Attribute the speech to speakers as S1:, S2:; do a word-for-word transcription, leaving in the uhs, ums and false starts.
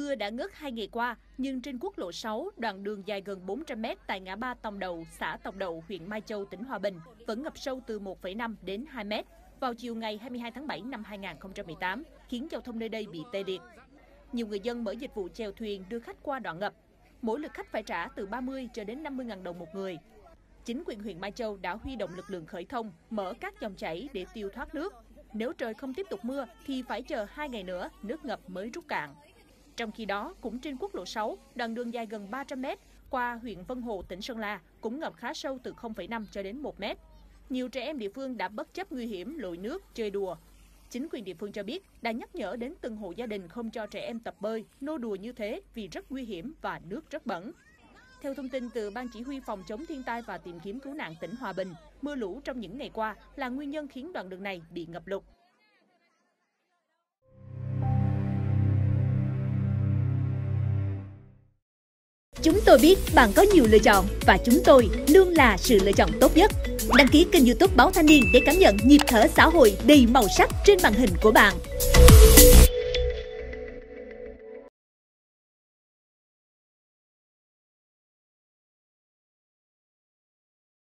S1: Mưa đã ngớt hai ngày qua, nhưng trên quốc lộ sáu, đoạn đường dài gần bốn trăm mét tại ngã ba Tòng Đậu, xã Tòng Đậu, huyện Mai Châu, tỉnh Hòa Bình vẫn ngập sâu từ một phẩy năm đến hai mét vào chiều ngày hai mươi hai tháng bảy năm hai nghìn không trăm mười tám, khiến giao thông nơi đây bị tê liệt. Nhiều người dân mở dịch vụ chèo thuyền đưa khách qua đoạn ngập. Mỗi lượt khách phải trả từ ba mươi cho đến năm mươi nghìn đồng một người. Chính quyền huyện Mai Châu đã huy động lực lượng khởi thông, mở các dòng chảy để tiêu thoát nước. Nếu trời không tiếp tục mưa thì phải chờ hai ngày nữa nước ngập mới rút cạn. Trong khi đó, cũng trên quốc lộ sáu, đoạn đường dài gần ba trăm mét qua huyện Vân Hồ, tỉnh Sơn La cũng ngập khá sâu từ không phẩy năm cho đến một mét. Nhiều trẻ em địa phương đã bất chấp nguy hiểm lội nước chơi đùa. Chính quyền địa phương cho biết đã nhắc nhở đến từng hộ gia đình không cho trẻ em tập bơi, nô đùa như thế vì rất nguy hiểm và nước rất bẩn. Theo thông tin từ Ban Chỉ huy Phòng chống thiên tai và tìm kiếm cứu nạn tỉnh Hòa Bình, mưa lũ trong những ngày qua là nguyên nhân khiến đoạn đường này bị ngập lụt.
S2: Chúng tôi biết bạn có nhiều lựa chọn và chúng tôi luôn là sự lựa chọn tốt nhất. Đăng ký kênh YouTube Báo Thanh Niên để cảm nhận nhịp thở xã hội đầy màu sắc trên màn hình của bạn.